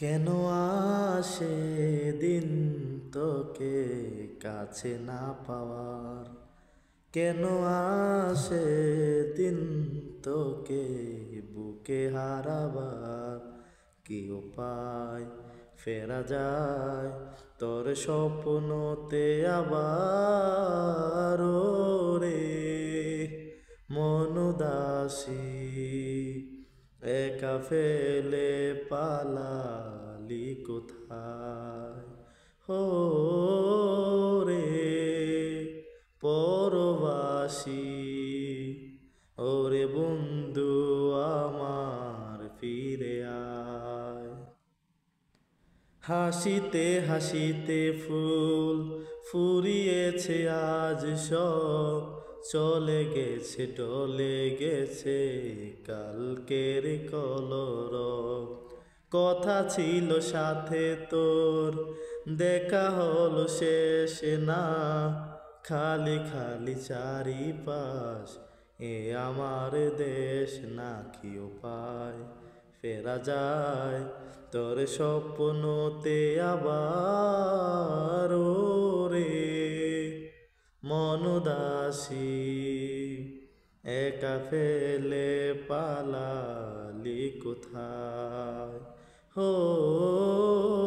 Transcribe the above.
কেন আসে দিন তোকে কাছে না পাওয়ার? কেন আসে দিন তোকে বুকে হারাবার? কি উপায় ফেরা যায় তোর স্বপ্নতে আবার? রে মন উদাসী একা ফেলে পালালি কোথায়? হো রে পরবাসী, ওরে বন্ধু আমার ফিরে আয়। হাসিতে হাসিতে ফুল ফুরিয়েছে আজ সব, চলে গেছে টলে গেছে কালকের কলরব। কথা ছিল সাথে তোর, দেখা হলো শেষ না, খালি খালি চারিপাশ এ আমার দেশ। না কি উপায় ফেরা যায় তোর স্বপ্নতে আবার? রে মন উদাসী একা ফেলে পালালি কোথায়? হো